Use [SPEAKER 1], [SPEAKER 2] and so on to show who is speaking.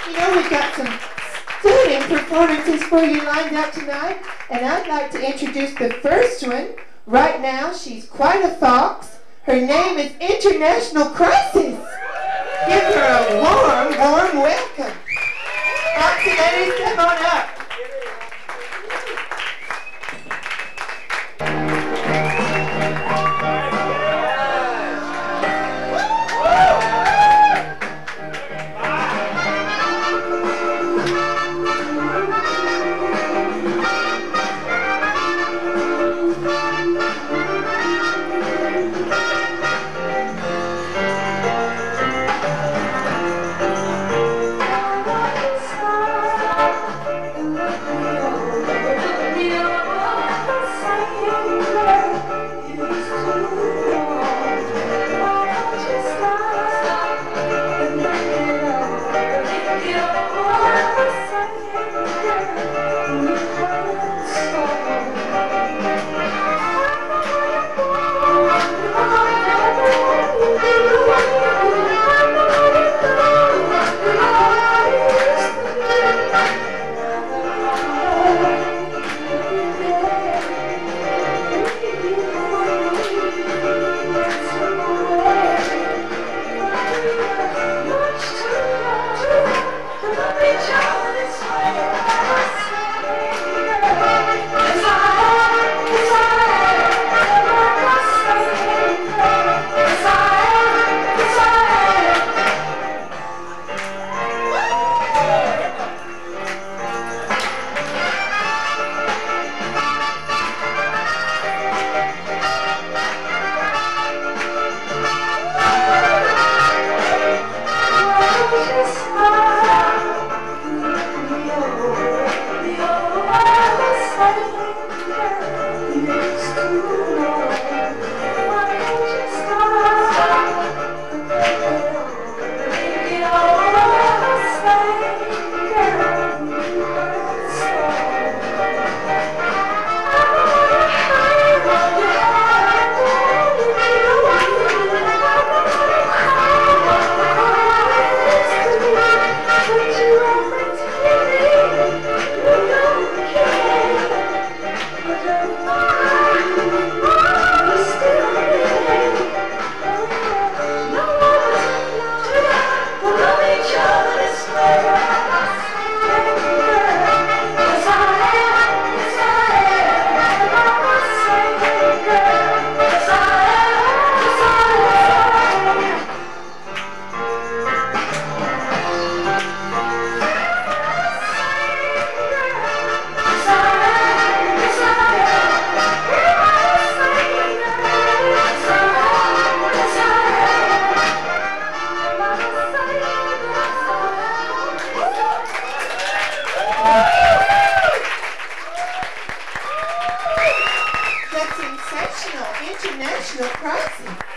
[SPEAKER 1] You know, we've got some stunning performances for you lined up tonight, and I'd like to introduce the first one. Right now, she's quite a fox. Her name is International Chrysis. Give her a warm, warm welcome. Foxy ladies, come on up. That's sensational, International Chrysis.